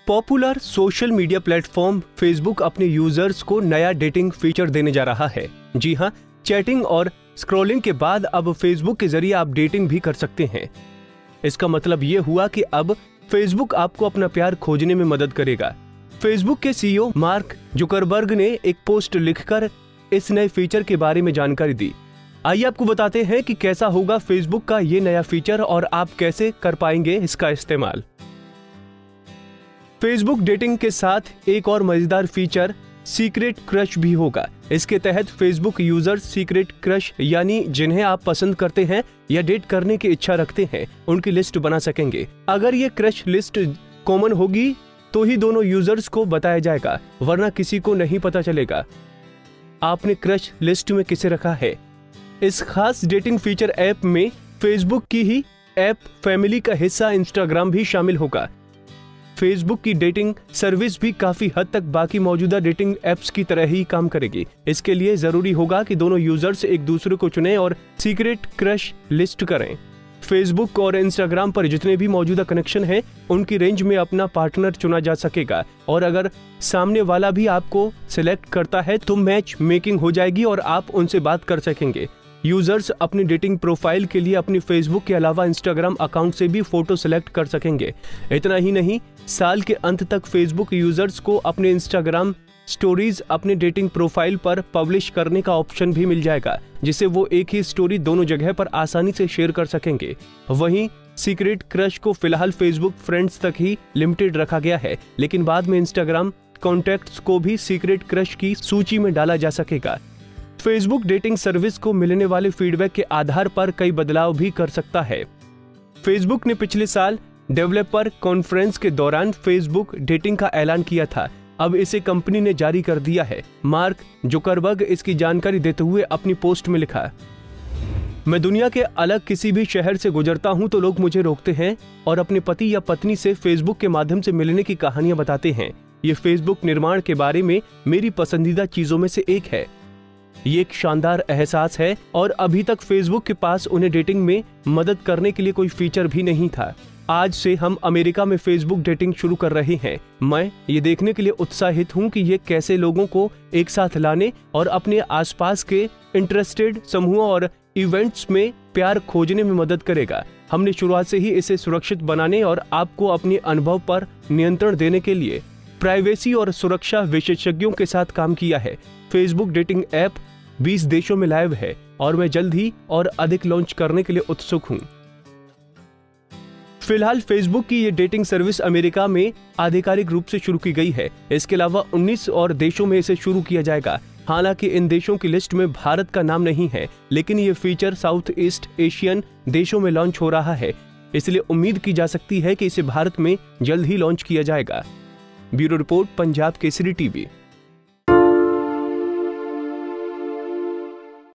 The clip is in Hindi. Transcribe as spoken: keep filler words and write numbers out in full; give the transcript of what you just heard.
Popular social media platform Facebook अपने यूजर्स को नया डेटिंग फीचर देने जा रहा है। जी हां, चैटिंग और स्क्रॉलिंग के बाद अब फेसबुक के जरिए आप डेटिंग भी कर सकते हैं। इसका मतलब ये हुआ कि अब फेसबुक आपको अपना प्यार खोजने में मदद करेगा। फेसबुक के सीईओ मार्क जुकरबर्ग ने एक पोस्ट लिखकर इस नए फीचर के बारे में जानकारी दी। आइए आपको बताते हैं कि कैसा होगा फेसबुक का ये नया फीचर और आप कैसे कर पाएंगे इसका इस्तेमाल। फेसबुक डेटिंग के साथ एक और मजेदार फीचर सीक्रेट क्रश भी होगा। इसके तहत फेसबुक यूजर्स सीक्रेट क्रश यानी जिन्हें आप पसंद करते हैं या डेट करने की इच्छा रखते हैं उनकी लिस्ट बना सकेंगे। अगर ये क्रश लिस्ट कॉमन होगी तो ही दोनों यूजर्स को बताया जाएगा, वरना किसी को नहीं पता चलेगा आपने क्रश लिस्ट में किसे रखा है। इस खास डेटिंग फीचर ऐप में फेसबुक की ही ऐप फैमिली का हिस्सा इंस्टाग्राम भी शामिल होगा। फेसबुक की डेटिंग सर्विस भी काफी हद तक बाकी मौजूदा डेटिंग एप्स की तरह ही काम करेगी। इसके लिए जरूरी होगा कि दोनों यूजर्स एक दूसरे को चुनें और सीक्रेट क्रश लिस्ट करें। फेसबुक और इंस्टाग्राम पर जितने भी मौजूदा कनेक्शन हैं उनकी रेंज में अपना पार्टनर चुना जा सकेगा और अगर सामने वाला भी आपको सिलेक्ट करता है तो मैच मेकिंग हो जाएगी और आप उनसे बात कर सकेंगे। यूजर्स अपनी डेटिंग प्रोफाइल के लिए अपनी फेसबुक के अलावा इंस्टाग्राम अकाउंट से भी फोटो सेलेक्ट कर सकेंगे। इतना ही नहीं, साल के अंत तक फेसबुक यूजर्स को अपने इंस्टाग्राम स्टोरीज अपने डेटिंग प्रोफाइल पर पब्लिश करने का ऑप्शन भी मिल जाएगा, जिससे वो एक ही स्टोरी दोनों जगह पर आसानी से शेयर कर सकेंगे। वहीं सीक्रेट क्रश को फिलहाल फेसबुक फ्रेंड्स तक ही लिमिटेड रखा गया है, लेकिन बाद में इंस्टाग्राम कॉन्टैक्ट्स को भी सीक्रेट क्रश की सूची में डाला जा सकेगा। फेसबुक डेटिंग सर्विस को मिलने वाले फीडबैक के आधार पर कई बदलाव भी कर सकता है। फेसबुक ने पिछले साल डेवलपर कॉन्फ्रेंस के दौरान फेसबुक डेटिंग का ऐलान किया था। अब इसे कंपनी ने जारी कर दिया है। मार्क जुकरबर्ग इसकी जानकारी देते हुए अपनी पोस्ट में लिखा, मैं दुनिया के अलग किसी भी शहर से गुजरता हूं तो लोग मुझे रोकते हैं और अपने पति या पत्नी से फेसबुक के माध्यम से मिलने की कहानियां बताते हैं। ये फेसबुक निर्माण के बारे में मेरी पसंदीदा चीजों में से एक है। ये एक शानदार एहसास है और अभी तक फेसबुक के पास उन्हें डेटिंग में मदद करने के लिए कोई फीचर भी नहीं था। आज से हम अमेरिका में फेसबुक डेटिंग शुरू कर रहे हैं। मैं ये देखने के लिए उत्साहित हूँ कि ये कैसे लोगों को एक साथ लाने और अपने आसपास के इंटरेस्टेड समूहों और इवेंट्स में प्यार खोजने में मदद करेगा। हमने शुरुआत से ही इसे सुरक्षित बनाने और आपको अपने अनुभव पर नियंत्रण देने के लिए प्राइवेसी और सुरक्षा विशेषज्ञों के साथ काम किया है। फेसबुक डेटिंग ऐप बीस देशों में लाइव है और मैं जल्द ही और अधिक लॉन्च करने के लिए उत्सुक हूं। फिलहाल फेसबुक की ये डेटिंग सर्विस अमेरिका में आधिकारिक रूप से शुरू की गई है। इसके अलावा उन्नीस और देशों में इसे शुरू किया जाएगा। हालांकि इन देशों की लिस्ट में भारत का नाम नहीं है, लेकिन ये फीचर साउथ ईस्ट एशियन देशों में लॉन्च हो रहा है, इसलिए उम्मीद की जा सकती है कि इसे भारत में जल्द ही लॉन्च किया जाएगा। Bureau report, Punjab Kesari TV.